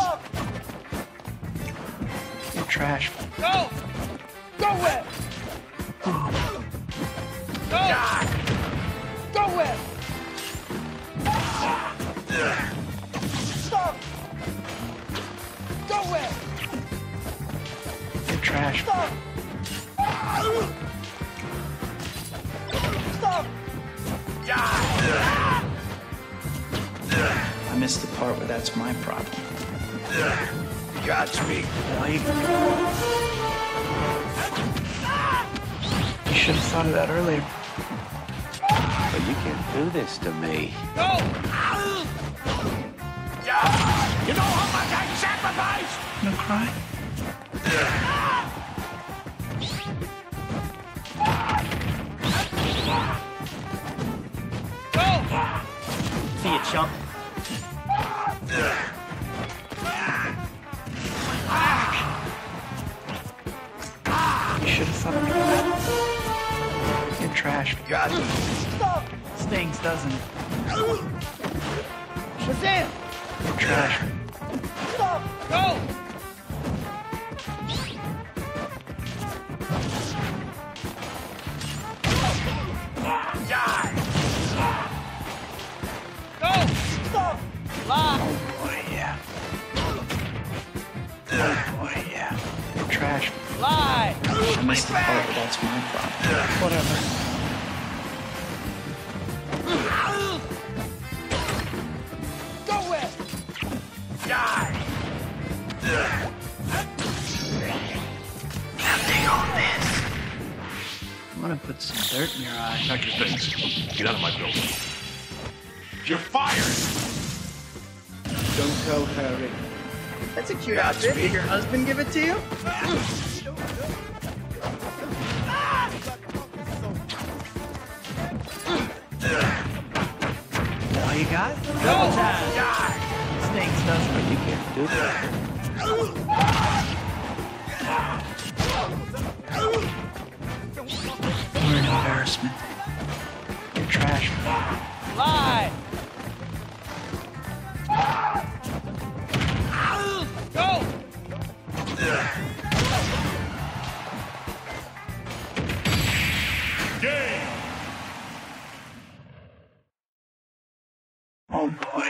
You're trash. Go! Go Webb! Go! Go Webb! Stop! Go Webb! You're trash. Stop! Stop! I missed the part where that's my problem. Got me. You should have thought of that earlier. But you can't do this to me. Go! You know how much I sacrificed? No cry. Go! See you, chump. You should have thought of that. You're trash. Got me. Stop! Stings, doesn't it? Shazam! You're trash. Stop! Go! Go! Stop! Lie! Boy, yeah. Oh, boy, yeah. You're trash. Lie! I missed the part where that's my problem. Whatever. Go Webb! Take all this. I'm gonna put some dirt in your eye. Pack your things. Get out of my building. You're fired! Don't tell Harry. That's a cute outfit. Did your husband give it to you? All you got? Go! Stings, doesn't it? You can't do this. You're an embarrassment. You're trash. Lie! Go! Game! Oh, boy.